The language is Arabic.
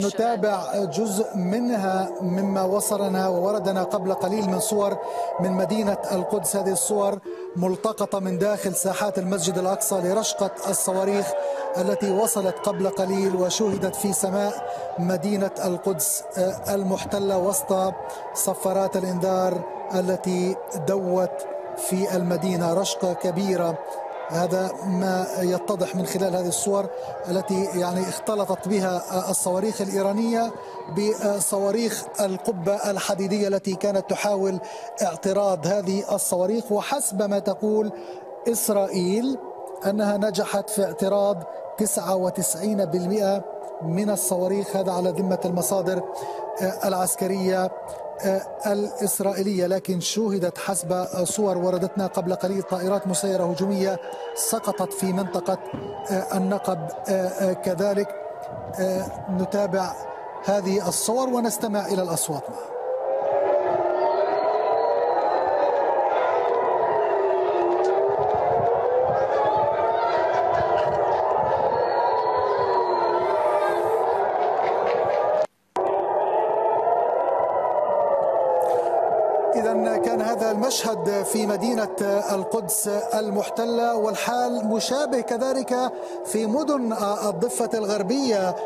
نتابع جزء منها مما وصلنا ووردنا قبل قليل من صور من مدينة القدس. هذه الصور ملتقطة من داخل ساحات المسجد الأقصى لرشقة الصواريخ التي وصلت قبل قليل وشوهدت في سماء مدينة القدس المحتلة وسط صفارات الإنذار التي دوت في المدينة. رشقة كبيرة، هذا ما يتضح من خلال هذه الصور التي اختلطت بها الصواريخ الإيرانية بصواريخ القبة الحديدية التي كانت تحاول اعتراض هذه الصواريخ، وحسب ما تقول إسرائيل أنها نجحت في اعتراض 99% من الصواريخ، هذا على ذمة المصادر العسكرية الإسرائيلية. لكن شوهدت حسب صور وردتنا قبل قليل طائرات مسيرة هجومية سقطت في منطقة النقب كذلك. نتابع هذه الصور ونستمع إلى الأصوات معا. إذا كان هذا المشهد في مدينة القدس المحتلة، والحال مشابه كذلك في مدن الضفة الغربية.